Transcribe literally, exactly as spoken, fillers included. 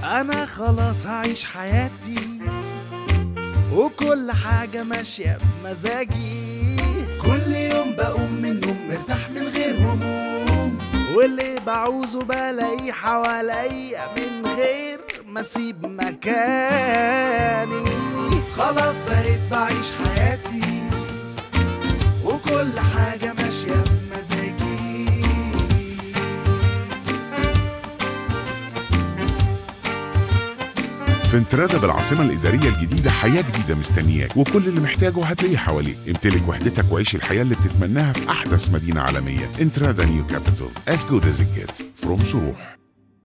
انا خلاص هعيش حياتي وكل حاجة ماشية بمزاجي. كل يوم بقوم من النوم مرتاح من غير هموم، واللي بعوزه بلاقيه حواليا من غير ما اسيب مكاني. خلاص بقيت بعيش حياتي وكل حاجة ماشية بمزاجي. في انترادا بالعاصمة الإدارية الجديدة حياة جديدة مستنياك، وكل اللي محتاجه هتلاقيه حواليك. امتلك وحدتك وعيش الحياة اللي بتتمناها في أحدث مدينة عالمية. انترادا نيو كابيتال as good as it gets from صروح.